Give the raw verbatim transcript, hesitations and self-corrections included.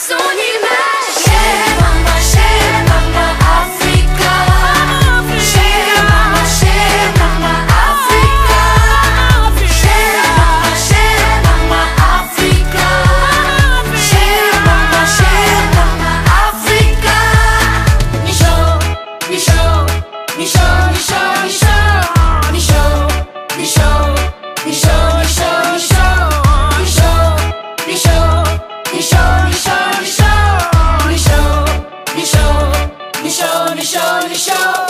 son image. Chez Mama, chez Mama Africa. Chez Mama, chez Mama Africa. Chez Mama, chez Mama Africa. Chez Mama, chez Mama Africa. Nisho, Nisho, Nisho, Nisho, Nisho, Nisho, Nisho, Nisho, Nisho, Nisho, Nisho, Nisho, Nisho, Nisho, Nisho, Nisho, Nisho, Nisho, Nisho, Nisho.